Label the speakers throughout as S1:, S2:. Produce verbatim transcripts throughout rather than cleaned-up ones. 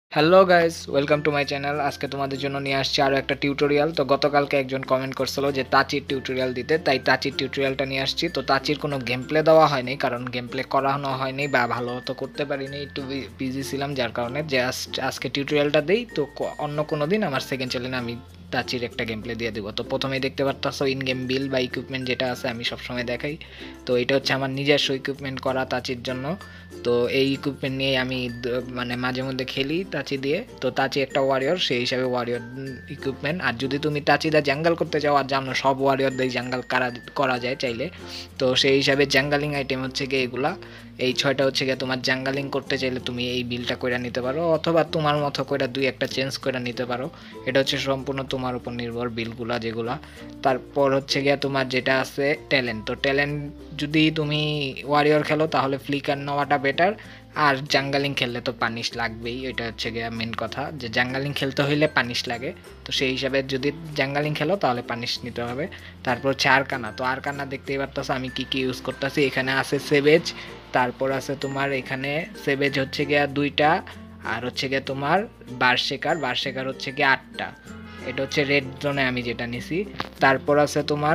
S1: Hello guys, welcome to my channel. আজকে তোমাদের জন্য নিয়ে আসছি আরও একটা টিউটোরিয়াল। তো গতকালকে একজন কমেন্ট করছিল যে তাচির টিউটোরিয়াল দিতে, তাই তাচির টিউটোরিয়ালটা নিয়ে আসছি। তো তাচির কোনো গেম প্লে দেওয়া হয়নি, কারণ গেম প্লে করানো হয়নি বা ভালো তো করতে পারিনি, একটু বিজি ছিলাম, যার কারণে জাস্ট আজকে টিউটোরিয়ালটা দিই। তো অন্য কোনো দিন আমার সেকেন্ড চ্যানেলে আমি তাচির একটা গেম প্লে দিয়ে দেবো। তো প্রথমেই দেখতে পারতাছো ইন গেম বিল বা ইকুইপমেন্ট যেটা আছে আমি সবসময় দেখাই। তো এটা হচ্ছে আমার নিজস্ব ইকুইপমেন্ট করা তাচির জন্য। তো এই ইকুইপমেন্ট নিয়ে আমি মানে মাঝে মধ্যে খেলি তাচি দিয়ে। তো তাচি একটা ওয়ারিয়র, সেই হিসাবে ওয়ারিয়র ইকুইপমেন্ট। আর যদি তুমি তাচিদা জাঙ্গাল করতে চাও, আর জানো সব ওয়ারিয়র দিয়ে জাঙ্গাল করা যায় চাইলে, তো সেই হিসাবে জাঙ্গালিং আইটেম হচ্ছে গিয়ে এগুলা। এই ছয়টা হচ্ছে গিয়ে তোমার জাঙ্গালিং করতে চাইলে তুমি এই বিলটা করে নিতে পারো, অথবা তোমার মতো করে দুই একটা চেঞ্জ করে নিতে পারো। এটা হচ্ছে সম্পূর্ণ তোমার উপর নির্ভর বিলগুলা যেগুলা। তারপর হচ্ছে গিয়ে তোমার যেটা আছে ট্যালেন্ট। তো ট্যালেন্ট যদি তুমি ওয়ারিয়র খেলো তাহলে ফ্লিকার নেওয়াটা বেটার, আর জাঙ্গালিং খেললে তো পানিশ লাগবেই। এটা হচ্ছে গিয়ে মেন কথা, যে জাঙ্গালিং খেলতে হইলে পানিশ লাগে। তো সেই হিসাবে যদি জাঙ্গালিং খেলো তাহলে পানিশ নিতে হবে। তারপর হচ্ছে আরকানা। তো আরকানা দেখতেই পারতেছো আমি কি কি ইউজ করতেছি। এখানে আছে সেভেজ, তারপর আছে তোমার এখানে সেভেজ হচ্ছে গিয়া দুইটা, আর হচ্ছে গিয়ে তোমার বার্ষেকার বার্ষেকার হচ্ছে গিয়ে আটটা। এটা হচ্ছে রেড জোনে আমি যেটা নিছি। তারপর আছে তোমার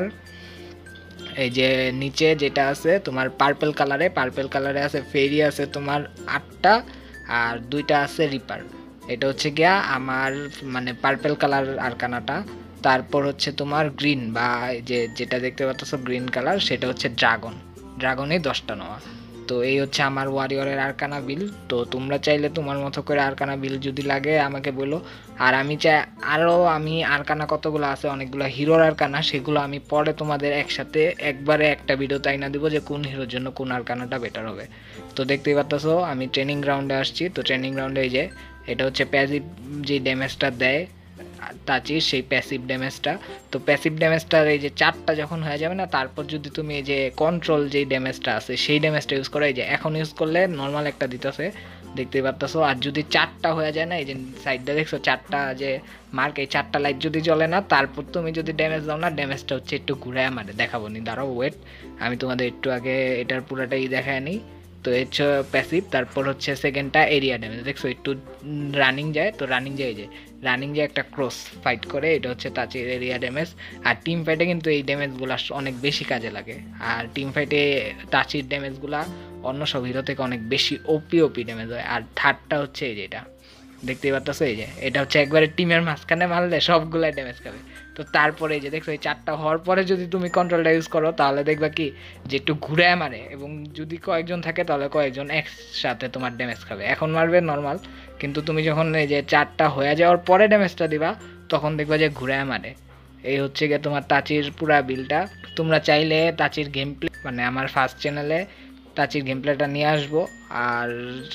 S1: এই যে নিচে যেটা আছে তোমার পার্পেল কালারে পার্পেল কালারে আছে ফেরি আছে তোমার আটটা, আর দুইটা আছে রিপার। এটা হচ্ছে গিয়া আমার মানে পার্পেল কালার আরকানাটা। তারপর হচ্ছে তোমার গ্রিন বা যে যেটা দেখতে পাচ্ছ গ্রিন কালার, সেটা হচ্ছে ড্রাগন। ড্রাগনে দশটা নেওয়া। তো এই হচ্ছে আমার ওয়ারিয়রের আরকানা বিল। তো তোমরা চাইলে তোমার মতো করে আরকানা বিল যদি লাগে আমাকে বলো। আর আমি চাই আরও, আমি আরকানা কতগুলো আছে অনেকগুলো হিরোর আরকানা, সেগুলো আমি পরে তোমাদের একসাথে একবারে একটা ভিডিও তাই না দিব যে কোন হিরোর জন্য কোন আরকানাটা বেটার হবে। তো দেখতেই পাচ্ছ আমি ট্রেনিং গ্রাউন্ডে আসছি। তো ট্রেনিং গ্রাউন্ডে এই যে এটা হচ্ছে প্যাসিভ যে ড্যামেজটা দেয় তাচির, সেই প্যাসিভ ড্যামেজটা। তো প্যাসিভ ড্যামেজটার এই যে চারটা যখন হয়ে যাবে না, তারপর যদি তুমি এই যে কন্ট্রোল যেই ড্যামেজটা আছে সেই ড্যামেজটা ইউজ করো, এই যে এখন ইউজ করলে নর্মাল একটা দিতেছে দেখতেই পারতেছো। আর যদি চারটা হয়ে যায় না, এই যে সাইডটা দেখছো চারটা যে মার্ক, এই চারটা লাইট যদি জ্বলে না, তারপর তুমি যদি ড্যামেজ দাও না, ড্যামেজটা হচ্ছে একটু ঘুরায় মারে, দেখাবো নি, দাঁড়াও ওয়েট, আমি তোমাদের একটু আগে এটার পুরাটাই দেখায় নিই। তো হচ্ছে প্যাসিভ। তারপর হচ্ছে সেকেন্ডটা এরিয়া ড্যামেজ, দেখছো একটু রানিং যায়, তো রানিং যায় যে রানিং যে একটা ক্রস ফাইট করে, এটা হচ্ছে তাচির এরিয়া ড্যামেজ। আর টিম ফাইটে কিন্তু এই ড্যামেজগুলো অনেক বেশি কাজে লাগে। আর টিম ফাইটে তাচির ড্যামেজগুলো অন্য সব হিরো থেকে অনেক বেশি ওপি ওপি ড্যামেজ হয়। আর থার্ডটা হচ্ছে এই যেটা দেখতেই পাচ্ছ, এই যে এটা হচ্ছে একবারে টিমের মাঝখানে মারলে সবগুলাই ড্যামেজ খাবে। তো তারপরে এই যে দেখছো এই চারটা হওয়ার পরে যদি তুমি কন্ট্রোলটা ইউজ করো, তাহলে দেখবা কি যে একটু ঘুরে মারে, এবং যদি কয়েকজন থাকে তাহলে কয়েকজন একসাথে তোমার ড্যামেজ খাবে। এখন মারবে নর্মাল, কিন্তু তুমি যখন এই যে চারটা হয়ে যাওয়ার পরে ড্যামেজটা দিবা, তখন দেখবা যে ঘুরে মারে। এই হচ্ছে গিয়ে তোমার তাচির পুরা বিলটা। তোমরা চাইলে তাচির গেম প্লে মানে আমার ফার্স্ট চ্যানেলে তাচির গেম প্লেটা নিয়ে আসবো। আর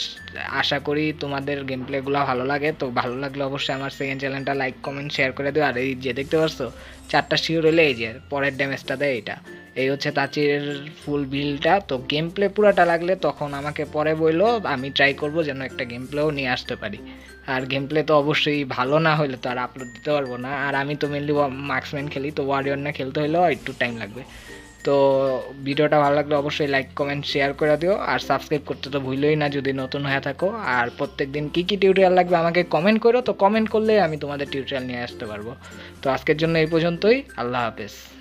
S1: আশা করি তোমাদের গেম প্লেগুলো ভালো লাগে। তো ভালো লাগলে অবশ্যই আমার সেকেন্ড চ্যানেলটা লাইক কমেন্ট শেয়ার করে দিও। আর এই যে দেখতে পাচ্ছ চারটা শিওর হলে এই যে পরের ড্যামেজটা দেয় এটা। এই হচ্ছে তাচির ফুল বিলটা। তো গেম প্লে পুরাটা লাগলে তখন আমাকে পরে বললো, আমি ট্রাই করবো যেন একটা গেম প্লেও নিয়ে আসতে পারি। আর গেম প্লে তো অবশ্যই ভালো না হলে তো আর আপলোড দিতে পারবো না। আর আমি তো মেনলি মার্কসম্যান খেলি, তো ওয়ারিয়র না খেলতে হলেও একটু টাইম লাগবে। তো ভিডিওটা ভালো লাগলে অবশ্যই লাইক কমেন্ট শেয়ার করে দিও, আর সাবস্ক্রাইব করতে তো ভুলোই না যদি নতুন হয়ে থাকো। আর প্রত্যেক দিন কী কী টিউটোরিয়াল লাগবে আমাকে কমেন্ট করো, তো কমেন্ট করলে আমি তোমাদের টিউটোরিয়াল নিয়ে আসতে পারবো। তো আজকের জন্য এই পর্যন্তই, আল্লাহ হাফেজ।